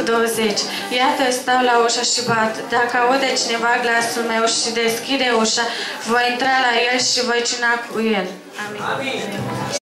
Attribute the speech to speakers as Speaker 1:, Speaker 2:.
Speaker 1: 20. Iată, stau la ușă și bat. Dacă aude cineva glasul meu și deschide ușa, voi intra la el și voi cina cu el. Amin. Amin.